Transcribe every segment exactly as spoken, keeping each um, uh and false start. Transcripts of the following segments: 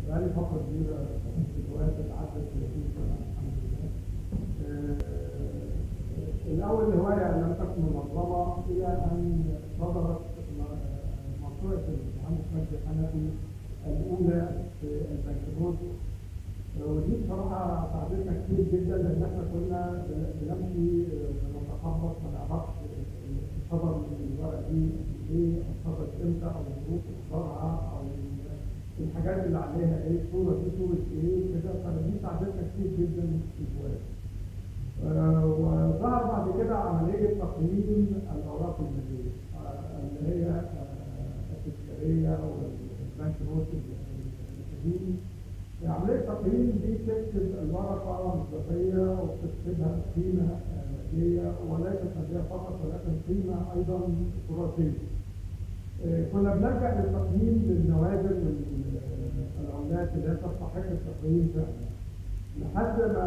بقالي فترة كبيرة في الجوات عدت ثلاثين سنة الحمد لله. آه، الأول الهواية لم تكن منظمة إلى أن صدرت مشروع المهندس مجدي حنفي الأولى في البنكنوت، ودي بصراحة ساعدتنا كتير جدا لأن احنا كنا بنمشي نتخبط ما نعرفش الصدر من الورقة دي إيه، صدرت إمتى أو ظروف إصدارها أو الحاجات اللي عليها ايه، الصوره دي صوره ايه كده، فدي ساعدتنا كتير جدا في الجواز. آه وظهر بعد كده عمليه تقييم الاوراق الماليه آه اللي هي آه التذكاريه او البنك نوت القديم. عمليه التقييم دي تكتب الورقه مصداقيه وبتكتبها قيمه ماليه، وليست ماليه فقط ولكن قيمه ايضا تراثيه. كنا بنلجأ للتقييم للنوادر والعملات اللي هي تستحق التقييم فعلا، لحد ما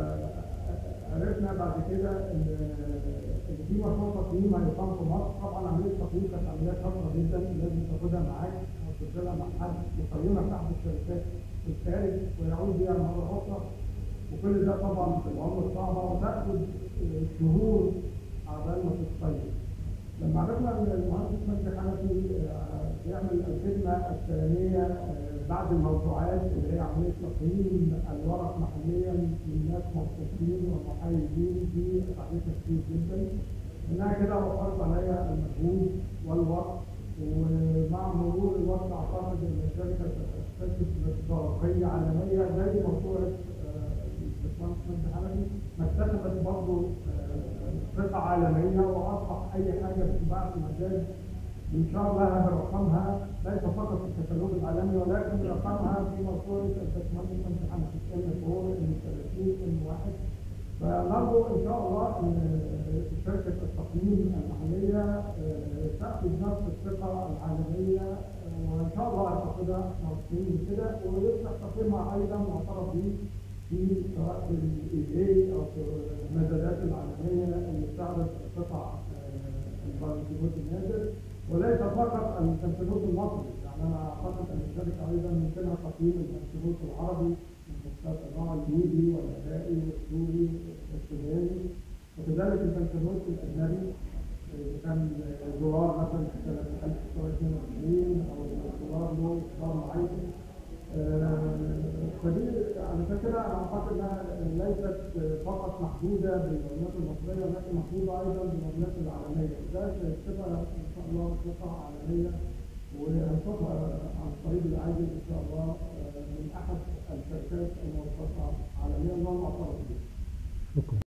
عرفنا بعد كده ان في مشروع تقييم هيقام في مصر. طبعا عمليه التقييم كانت عمليه خطره جدا، لازم تاخدها معاك وتسجلها مع حد يقيمك تحت الشركات في الخارج ويعود بيها مره اخرى، وكل ده طبعا في العمر صعبه وتاخد شهور عبال ما تتقيم. لما عرفنا ان المهندس مجدي حنفي بيعمل الخدمه الثانيه بعد الموضوعات اللي هي عمليه تقييم الورق محليا من ناس مختصين ومحايدين، دي ساعدتنا كتير جدا. انها كده وفرت عليا المجهود والوقت، ومع مرور الوقت اعتقد ان الشركه تكتسب مصداقيه عالميه زي مشروع الباشمهندس مجدي حنفي ما اكتسبت برضه ثقة عالمية، وأصبح أي حاجة بتتباع في المجال بنشار لها برقمها، ليس فقط في الكتالوج العالمي ولكن برقمها في مشروع الباشمهندس مجدي حنفي ام فور ام ثلاثين ام واحد. فنرجو إن شاء الله أن شركة التقييم المحلية تأخذ نفس الثقة العالمية، وإن شاء الله هتاخدها موثوقين بكده، ويصبح تقييمها أيضا معترف به في سواء في الاي اي او في المزادات العالميه اللي بتعرض قطع البنكنوت النادر، وليس فقط البنكنوت المصري. يعني انا اعتقد ان الشركه ايضا يمكنها تقييم البنكنوت العربي من النوع الليبي والعراقي والسوري والسوداني، وكذلك البنكنوت الاجنبي اذا كان دولار مثلا في سنه ألف وتسعمائة واثنين وعشرين او دولار له اصدار معين. فدي على فكره انا اعتقد انها ليست فقط محدوده بالعملات المصريه، ولكن محدوده ايضا بالعملات العالميه، وده سيكتبها ان شاء الله ثقه عالميه، وهنشوفها عن الطريق العاجل ان شاء الله من احد الشركات الموثقه عالميا والمعترف بها.